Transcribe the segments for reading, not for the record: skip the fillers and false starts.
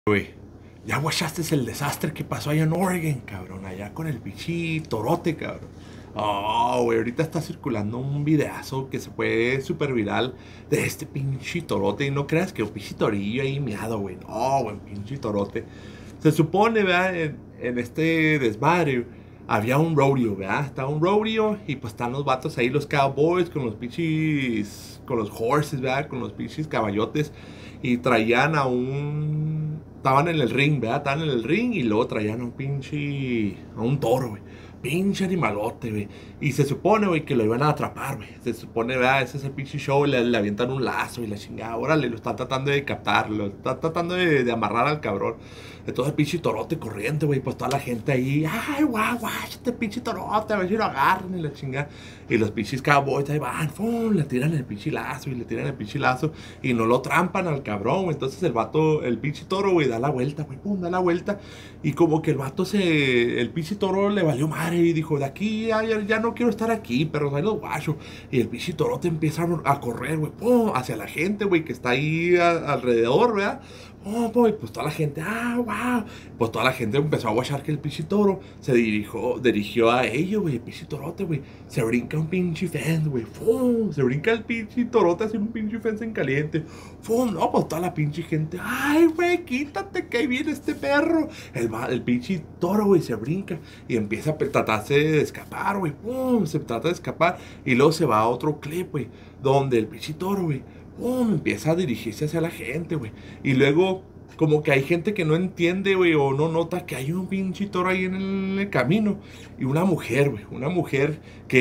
Güey, ya guachaste el desastre que pasó allá en Oregon, cabrón, allá con el pichi torote, cabrón. Oh, güey, ahorita está circulando un videazo que se fue súper viral de este pinche torote. Y no creas que un pinche torillo ahí miado, güey. No, güey, pinche torote. Se supone, ¿verdad? En este desmadre había un rodeo, ¿verdad? Estaba un rodeo y pues están los vatos ahí, los cowboys con los pinches, con los horses, ¿verdad? Con los pinches caballotes. Y traían a un... Estaban en el ring, ¿verdad? Estaban en el ring y luego traían a un pinche... A un toro, güey. Pinche animalote, güey. Y se supone, güey, que lo iban a atrapar, güey. Se supone, ¿verdad? Ese es el pinche show. Le avientan un lazo y la chingada. Órale, lo están tratando de captar. Lo están tratando de amarrar al cabrón. Entonces el pinche torote corriente, güey. Pues toda la gente ahí. Ay, guau, guau, este pinche torote. A ver si lo agarran y la chingada. Y los pinches cowboys ahí van. ¡Fum! Le tiran el pinche lazo y le tiran el pinche lazo. Y no lo trampan al cabrón, güey. Entonces el vato, el pinche toro, güey, da la vuelta, güey. Pum, da la vuelta. Y como que el vato el pinche toro le valió madre y dijo, de aquí ya no quiero estar aquí, pero ahí los guachos. Y el pinche torote empieza a correr, güey, pum, hacia la gente, güey, que está ahí alrededor, ¿verdad? Oh, pues toda la gente, wow. Pues toda la gente empezó a guachar que el pinche toro se dirigió a ellos, güey, el pinche torote, güey. Se brinca un pinche fence, güey, ¡fum! Se brinca el pinche torote hacia un pinche fence en caliente. ¡Fum! No, pues toda la pinche gente, ay, güey, quítate que ahí viene este perro. El pinche toro, güey, se brinca y empieza a tratarse de escapar, güey, ¡pum! Se trata de escapar y luego se va a otro clip, güey, donde el pinche toro, güey, ¡pum! Empieza a dirigirse hacia la gente, güey. Y luego, como que hay gente que no entiende, güey, o no nota que hay un pinche toro ahí en el camino. Y una mujer, güey, una mujer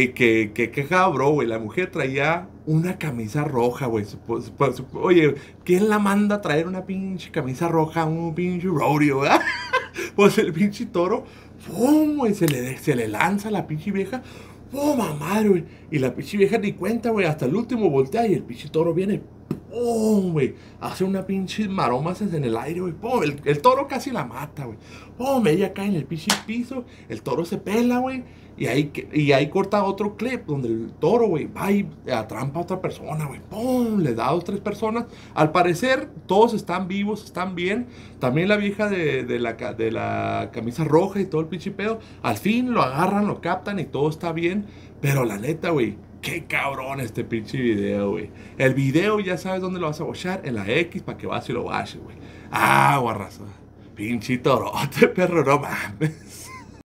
que cabrón, güey. La mujer traía una camisa roja, güey. Oye, ¿quién la manda a traer una pinche camisa roja a un pinche rodeo, ¿verdad? Pues el pinche toro, ¡pum! Güey, se le lanza a la pinche vieja. ¡Oh, madre, güey! Y la pinche vieja ni cuenta, güey. Hasta el último voltea y el pinche toro viene. ¡Pum, güey! Hace una pinche maromas en el aire, güey. ¡Pum! El toro casi la mata, güey. ¡Pum! Ella cae en el pinche piso. El toro se pela, güey. Y ahí corta otro clip donde el toro, güey, va y atrampa a otra persona, güey. ¡Pum! Le da a 2, 3 personas. Al parecer, todos están vivos, están bien. También la vieja de la camisa roja y todo el pinche pedo. Al fin lo agarran, lo captan y todo está bien. Pero la neta, güey, qué cabrón este pinche video, güey. El video ya sabes dónde lo vas a watchar. En la X para que vas y lo watches, güey. Guarraza. Pinche torote, perro, no mames.